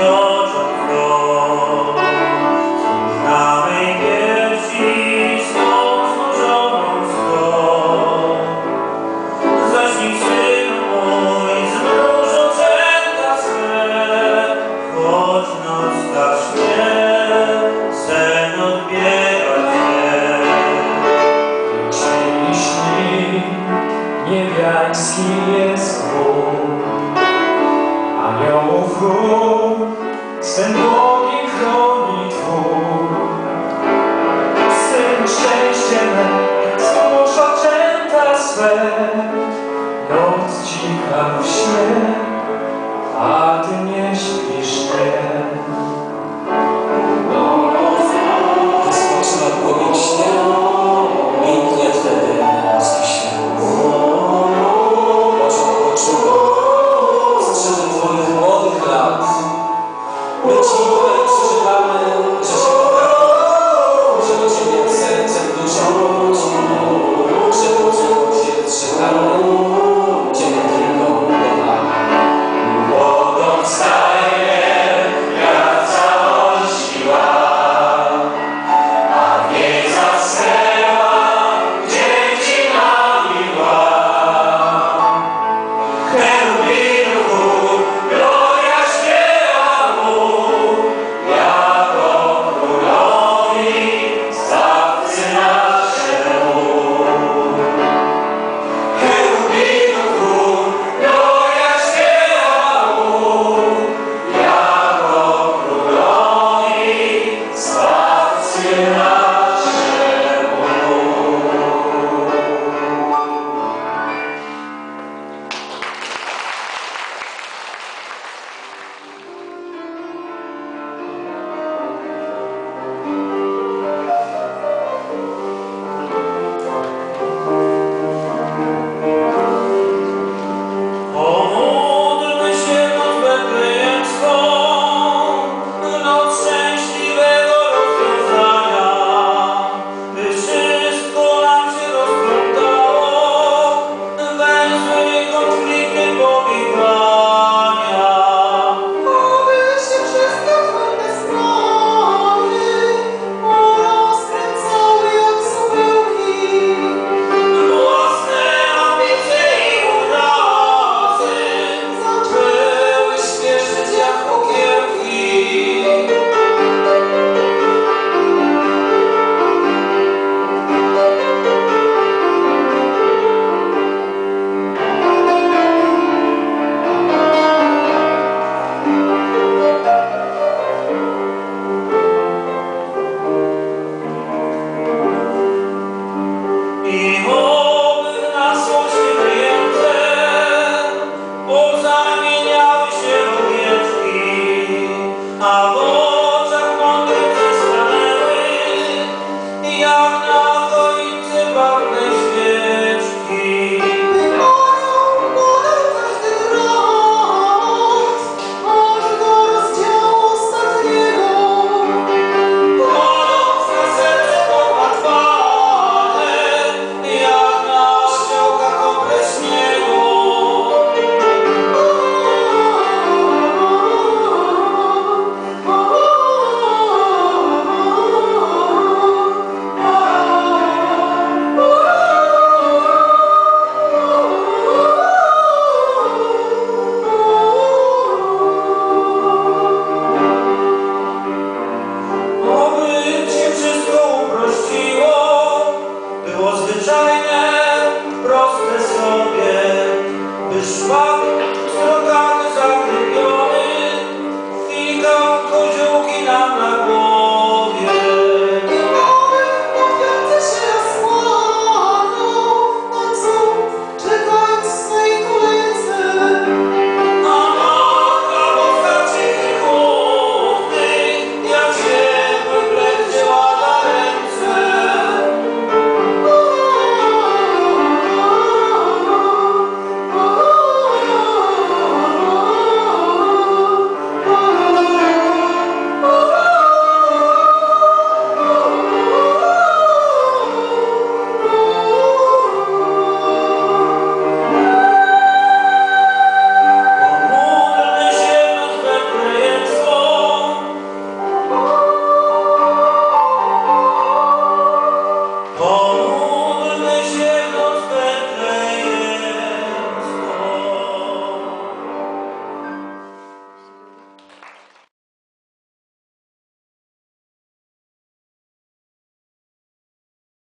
Niebiański jest Bóg, aniołów chór, swym Bogiem chroni Twór. Swym szczęściem zmusz oczęta swe, noc cicha w śnie, a Ty nie śpisz nie. Gdy spoczywa człowiek śnie, mięknie wtedy morski świat. Strzeżę Twoich młodych lat. My Ci tutaj przeżywamy, że się kochamy, że do Ciebie sercem duszą powrócimy, że poczekał się strzegamy, Ciebie tylko kochamy. Młodą wstaje, jak cała siła, a w niej zasnęła dziewczyna miła. Cherubinu chór, gloria śpiewa mu, jako królowi, Zbawcy naszemu. Cherubinu chór, gloria śpiewa mu, jako królowi, Zbawcy naszemu. Pomódlmy się noc betlejemską, noc szczęśliwego rozwiązania, by wszystko nam się rozplątało, węzły konflikty powikłania. Oby się wszystkie twarde strony porozkręcały jak supełki. Własne ambicje i urazy zaczęły śpieszyć jak pokierki. I oby w nas łącznie wyjęte pozamieniały się owieczki, a